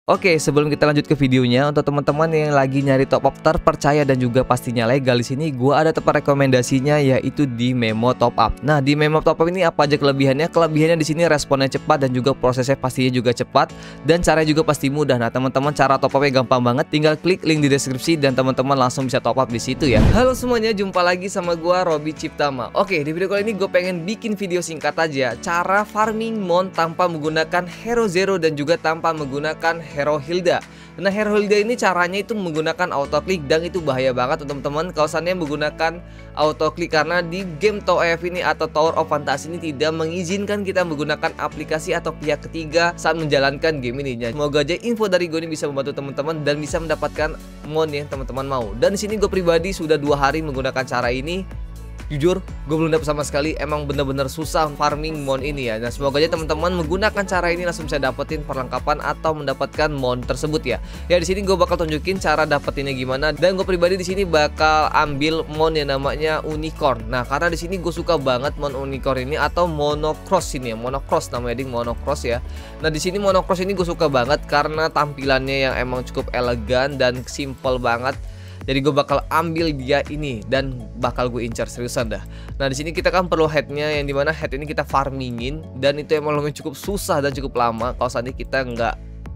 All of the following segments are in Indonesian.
Oke, sebelum kita lanjut ke videonya, untuk teman-teman yang lagi nyari top up terpercaya dan juga pastinya legal di sini, gua ada tempat rekomendasinya yaitu di Memo Top Up. Nah, di Memo Top Up ini apa aja kelebihannya? Kelebihannya di sini responnya cepat dan juga prosesnya pastinya juga cepat dan caranya juga pasti mudah. Nah, teman-teman cara top upnya gampang banget, tinggal klik link di deskripsi dan teman-teman langsung bisa top up di situ ya. Halo semuanya, jumpa lagi sama gua Robby Ciptama. Oke, di video kali ini gue pengen bikin video singkat aja, cara farming mon tanpa menggunakan Hero Zero dan juga tanpa menggunakan Hero Hilda. Nah, Hero Hilda ini caranya itu menggunakan auto click dan itu bahaya banget untuk teman-teman kalau seandainya menggunakan auto click, karena di game TOF ini atau Tower of Fantasy ini tidak mengizinkan kita menggunakan aplikasi atau pihak ketiga saat menjalankan game ini. Nah, semoga aja info dari gue ini bisa membantu teman-teman dan bisa mendapatkan mon yang teman-teman mau. Dan di sini gue pribadi sudah 2 hari menggunakan cara ini. Jujur, gue belum dapet sama sekali. Emang bener-bener susah farming mon ini ya. Nah, semoga aja teman-teman menggunakan cara ini langsung bisa dapetin perlengkapan atau mendapatkan mon tersebut ya. Ya, di sini gue bakal tunjukin cara dapetinnya gimana. Dan gue pribadi di sini bakal ambil mon yang namanya unicorn. Nah, karena di sini gue suka banget mon unicorn ini atau monocross ini ya. Monocross namanya, ding, monocross ya. Nah, di sini monocross ini gue suka banget karena tampilannya yang emang cukup elegan dan simple banget. Jadi gue bakal ambil dia ini dan bakal gue incar seriusan dah. Nah, di sini kita kan perlu headnya, yang dimana head ini kita farmingin dan itu emang lumayan cukup susah dan cukup lama kalau seandainya kita nggak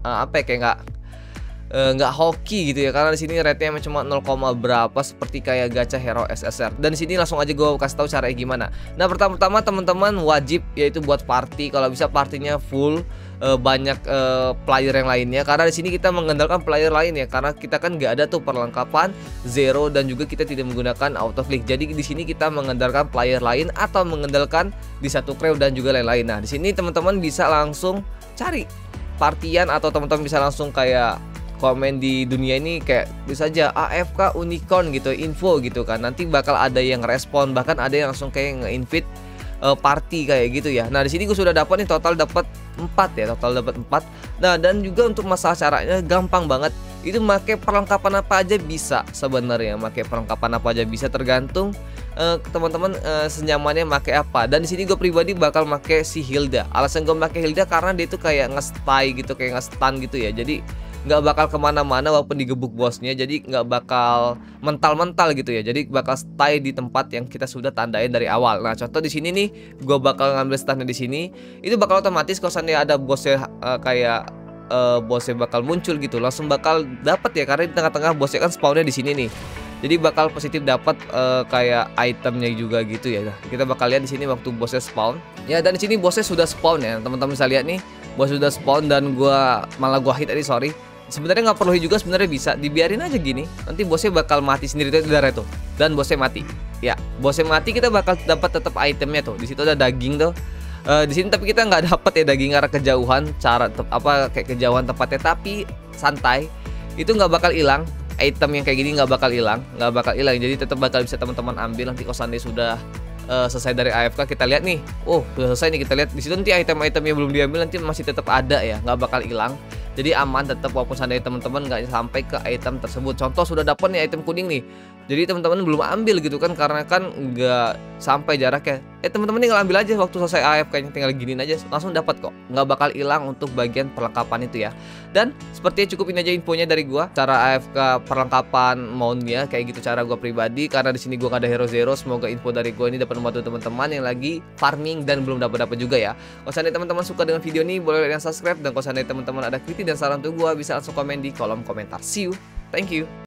nggak hoki gitu ya, karena di sini rate-nya cuma 0, berapa seperti kayak gacha hero SSR. Dan di sini langsung aja gue kasih tahu caranya gimana. Nah, pertama-tama teman-teman wajib yaitu buat party, kalau bisa partinya full banyak player yang lainnya, karena di sini kita mengandalkan player lain ya, karena kita kan nggak ada tuh perlengkapan Zero dan juga kita tidak menggunakan auto click. Jadi di sini kita mengandalkan player lain atau mengandalkan di satu crew dan juga lain-lain. Nah, di sini teman-teman bisa langsung cari partian atau teman-teman bisa langsung kayak komen di dunia ini kayak bisa aja AFK unicorn gitu, info gitu kan. Nanti bakal ada yang respon, bahkan ada yang langsung kayak nge-invite party kayak gitu ya. Nah, di sini gue sudah dapat nih, total dapat 4 ya, total dapat 4. Nah, dan juga untuk masalah caranya gampang banget. Itu pakai perlengkapan apa aja bisa sebenarnya. Pakai perlengkapan apa aja bisa, tergantung teman-teman senyamannya pakai apa. Dan di sini gue pribadi bakal pakai si Hilda. Alasan gue pakai Hilda karena dia itu kayak nge-stay gitu, kayak nge-stun gitu ya. Jadi nggak bakal kemana-mana walaupun digebuk bosnya, jadi nggak bakal mental-mental gitu ya, jadi bakal stay di tempat yang kita sudah tandain dari awal. Nah, contoh di sini nih, gue bakal ngambil stunnya di sini, itu bakal otomatis kalau seandainya ada bosnya bosnya bakal muncul gitu, langsung bakal dapat ya, karena di tengah-tengah bosnya kan spawnnya di sini nih. Jadi bakal positif dapat kayak itemnya juga gitu ya. Nah, kita bakal lihat di sini waktu bosnya spawn. Ya, dan di sini bosnya sudah spawn ya, teman-teman bisa lihat nih, bos sudah spawn dan gua hit tadi, sorry. Sebenarnya nggak perlu hit juga, sebenarnya bisa dibiarin aja gini. Nanti bosnya bakal mati sendiri tuh, darah itu. Dan bosnya mati. Ya, bosnya mati, kita bakal dapat tetap itemnya tuh. Di situ ada daging tuh. Di sini tapi kita nggak dapat ya daging karena kejauhan, kayak kejauhan tempatnya, tapi santai. Itu nggak bakal hilang. Item yang kayak gini nggak bakal hilang, jadi tetap bakal bisa teman-teman ambil nanti kalau seandainya sudah selesai dari AFK. Kita lihat nih, udah selesai nih, kita lihat di situ nanti item-itemnya belum diambil, nanti masih tetap ada ya, nggak bakal hilang. Jadi aman tetap walaupun seandainya teman-teman nggak sampai ke item tersebut. Contoh sudah dapat nih item kuning nih, jadi teman-teman belum ambil gitu kan, karena kan nggak sampai jaraknya. Teman-teman tinggal ambil aja waktu selesai AFK, tinggal giniin aja langsung dapat kok, nggak bakal hilang untuk bagian perlengkapan itu ya. Dan sepertinya cukup ini aja infonya dari gua, cara AFK perlengkapan mountnya kayak gitu cara gua pribadi, karena di sini gua nggak ada Hero Zero. Semoga info dari gua ini dapat membantu teman-teman yang lagi farming dan belum dapat juga ya. Kalau seandainya teman-teman suka dengan video ini, boleh like dan subscribe, dan kalau seandainya teman-teman ada kritik dan saran untuk gua bisa langsung komen di kolom komentar. See you, thank you.